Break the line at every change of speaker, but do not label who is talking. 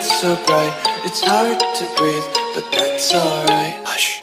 lights so bright, it's hard to breathe, but that's alright. Hush.